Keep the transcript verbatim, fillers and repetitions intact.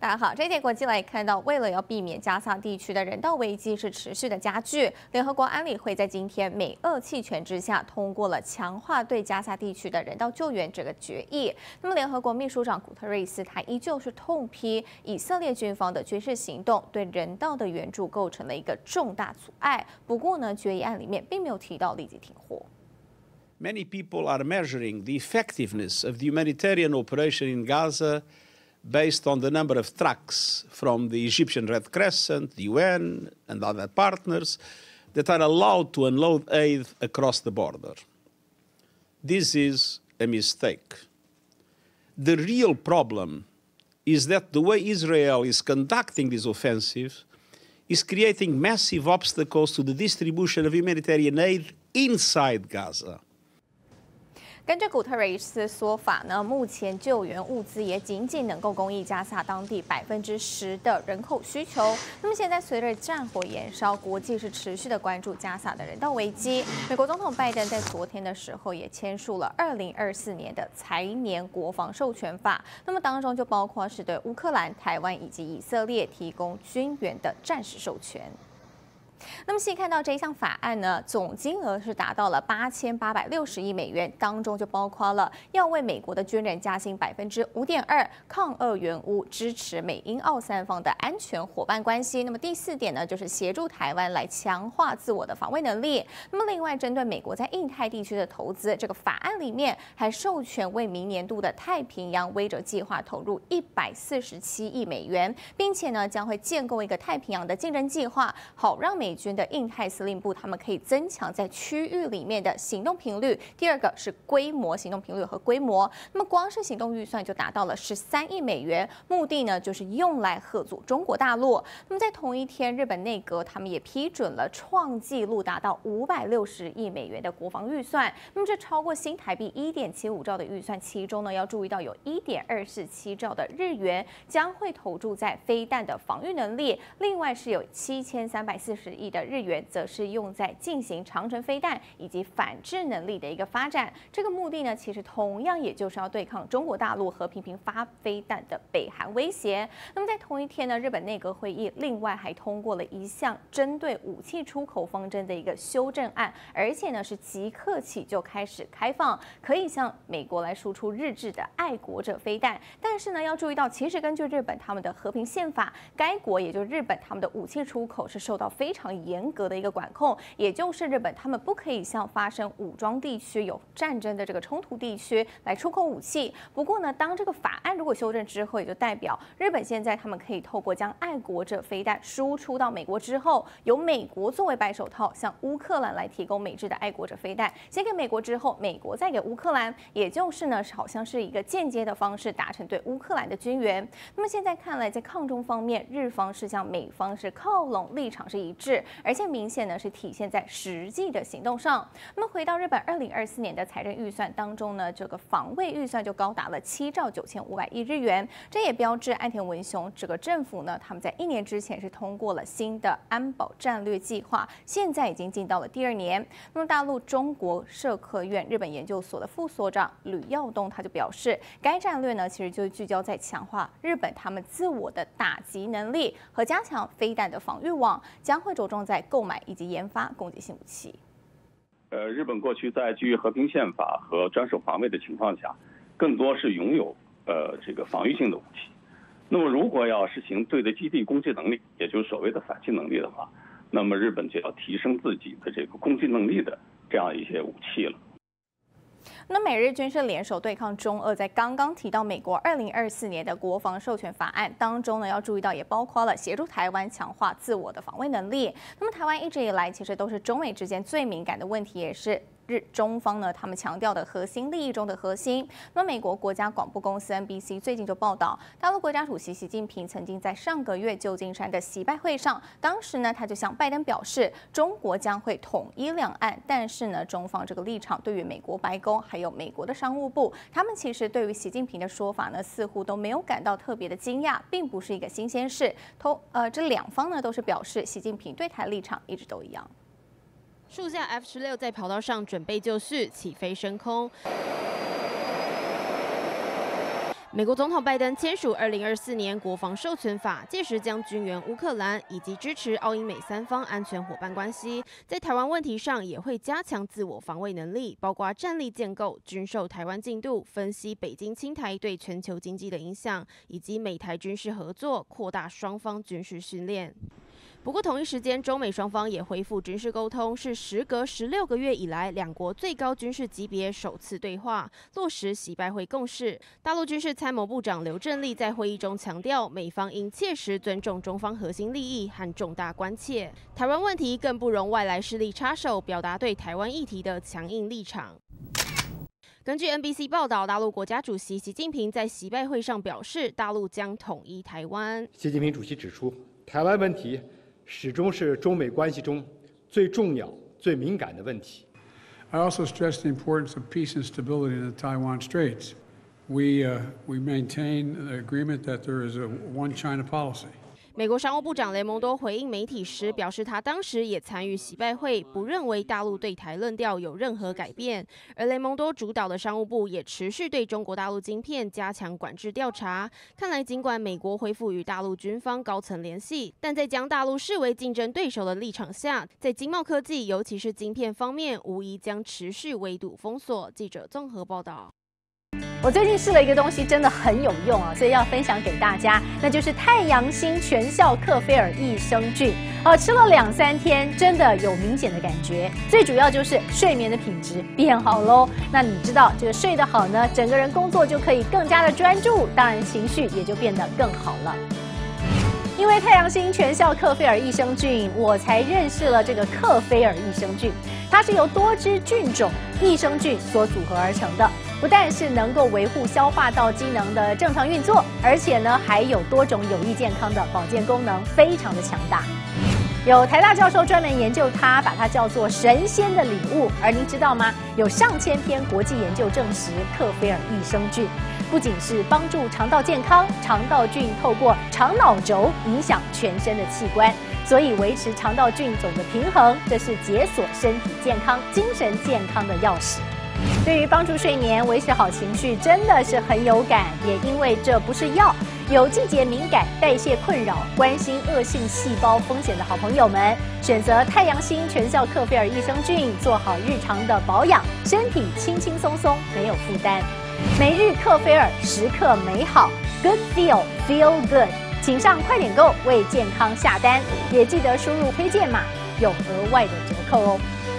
大家好，这一节国际来看到，为了要避免加萨地区的人道危机是持续的加剧，联合国安理会在今天美俄弃权之下通过了强化对加萨地区的人道救援这个决议。那么，联合国秘书长古特瑞斯他依旧是痛批以色列军方的军事行动对人道的援助构成了一个重大阻碍。不过呢，决议案里面并没有提到立即停火。 Many people are measuring the effectiveness of the humanitarian operation in Gaza based on the number of trucks from the Egyptian Red Crescent, the U N, and other partners that are allowed to unload aid across the border. This is a mistake. The real problem is that the way Israel is conducting this offensive is creating massive obstacles to the distribution of humanitarian aid inside Gaza. 根据古特雷斯说法呢，目前救援物资也仅仅能够供应加萨当地百分之十的人口需求。那么现在随着战火延烧，国际是持续的关注加萨的人道危机。美国总统拜登在昨天的时候也签署了二零二四年的财年国防授权法，那么当中就包括是对乌克兰、台湾以及以色列提供军援的战时授权。 那么细看到这一项法案呢，总金额是达到了八千八百六十亿美元，当中就包括了要为美国的军人加薪百分之五点二，抗俄援乌，支持美英澳三方的安全伙伴关系。那么第四点呢，就是协助台湾来强化自我的防卫能力。那么另外，针对美国在印太地区的投资，这个法案里面还授权为明年度的太平洋威慑计划投入一百四十七亿美元，并且呢将会建构一个太平洋的竞争计划，好让美 美军的印太司令部，他们可以增强在区域里面的行动频率。第二个是规模，行动频率和规模。那么光是行动预算就达到了十三亿美元，目的呢就是用来吓阻中国大陆。那么在同一天，日本内阁他们也批准了创纪录达到五百六十亿美元的国防预算。那么这超过新台币一点七五兆的预算，其中呢要注意到有一点二四七兆的日元将会投注在飞弹的防御能力，另外是有七千三百四十亿 亿的日元，则是用在进行长程飞弹以及反制能力的一个发展。这个目的呢，其实同样也就是要对抗中国大陆和频频发飞弹的北韩威胁。那么在同一天呢，日本内阁会议另外还通过了一项针对武器出口方针的一个修正案，而且呢是即刻起就开始开放，可以向美国来输出日制的爱国者飞弹。但是呢，要注意到，其实根据日本他们的和平宪法，该国也就是日本他们的武器出口是受到非常 严格的一个管控，也就是日本他们不可以向发生武装地区有战争的这个冲突地区来出口武器。不过呢，当这个法案如果修正之后，也就代表日本现在他们可以透过将爱国者飞弹输出到美国之后，由美国作为白手套，向乌克兰来提供美制的爱国者飞弹，先给美国之后，美国再给乌克兰，也就是呢，好像是一个间接的方式达成对乌克兰的军援。那么现在看来，在抗中方面，日方是向美方是靠拢，立场是一致。 而且明显呢是体现在实际的行动上。那么回到日本二零二四年的财政预算当中呢，这个防卫预算就高达了七兆九千五百亿日元。这也标志岸田文雄这个政府呢，他们在一年之前是通过了新的安保战略计划，现在已经进到了第二年。那么大陆中国社科院日本研究所的副所长吕耀东他就表示，该战略呢其实就聚焦在强化日本他们自我的打击能力和加强飞弹的防御网，将会着重 在购买以及研发攻击性武器。 呃，日本过去在基于和平宪法和专守防卫的情况下，更多是拥有呃这个防御性的武器。那么，如果要实行对的基地攻击能力，也就是所谓的反击能力的话，那么日本就要提升自己的这个攻击能力的这样一些武器了。 那美日军事联手对抗中俄，在刚刚提到美国二零二四年的国防授权法案当中呢，要注意到也包括了协助台湾强化自我的防卫能力。那么台湾一直以来其实都是中美之间最敏感的问题，也是 日中方呢，他们强调的核心利益中的核心。那么，美国国家广播公司 N B C 最近就报道，大陆国家主席习近平曾经在上个月旧金山的习拜会上，当时呢，他就向拜登表示，中国将会统一两岸。但是呢，中方这个立场对于美国白宫还有美国的商务部，他们其实对于习近平的说法呢，似乎都没有感到特别的惊讶，并不是一个新鲜事。同呃，这两方呢都是表示，习近平对台立场一直都一样。 数架 F 十六在跑道上准备就绪，起飞升空。 美国总统拜登签署二零二四年国防授权法，届时将军援乌克兰以及支持澳英美三方安全伙伴关系。在台湾问题上，也会加强自我防卫能力，包括战力建构、军售台湾进度、分析北京侵台对全球经济的影响，以及美台军事合作，扩大双方军事训练。 不过，同一时间，中美双方也恢复军事沟通，是时隔十六个月以来，两国最高军事级别首次对话，落实习拜会共识。大陆军事参谋部长刘振立在会议中强调，美方应切实尊重中方核心利益和重大关切，台湾问题更不容外来势力插手，表达对台湾议题的强硬立场。 根据 N B C 报道，大陆国家主席习近平在习拜会上表示，大陆将统一台湾。 习近平主席指出，台湾问题 始终是中美关系中最重要、最敏感的问题。 I also stress the importance of peace and stability in the Taiwan Straits. We uh, we maintain the agreement that there is a one China policy. 美国商务部长雷蒙多回应媒体时表示，他当时也参与习拜会，不认为大陆对台论调有任何改变。而雷蒙多主导的商务部也持续对中国大陆晶片加强管制调查。看来，尽管美国恢复与大陆军方高层联系，但在将大陆视为竞争对手的立场下，在经贸科技，尤其是晶片方面，无疑将持续围堵封锁。记者综合报道。 我最近试了一个东西，真的很有用啊，所以要分享给大家，那就是太阳星全效克菲尔益生菌。哦，吃了两三天，真的有明显的感觉。最主要就是睡眠的品质变好喽。那你知道这个睡得好呢，整个人工作就可以更加的专注，当然情绪也就变得更好了。 因为太阳星全效克菲尔益生菌，我才认识了这个克菲尔益生菌。它是由多支菌种益生菌所组合而成的，不但是能够维护消化道机能的正常运作，而且呢还有多种有益健康的保健功能，非常的强大。 有台大教授专门研究它，把它叫做神仙的礼物。而您知道吗？有上千篇国际研究证实，克菲尔益生菌不仅是帮助肠道健康，肠道菌透过肠脑轴影响全身的器官，所以维持肠道菌种的平衡，这是解锁身体健康、精神健康的钥匙。 对于帮助睡眠、维持好情绪，真的是很有感。也因为这不是药，有季节敏感、代谢困扰、关心恶性细胞风险的好朋友们，选择太阳星全效克菲尔益生菌，做好日常的保养，身体轻轻松松，没有负担。每日克菲尔，时刻美好 ，Good Feel Feel Good， 请上快点购为健康下单，也记得输入推荐码，有额外的折扣哦。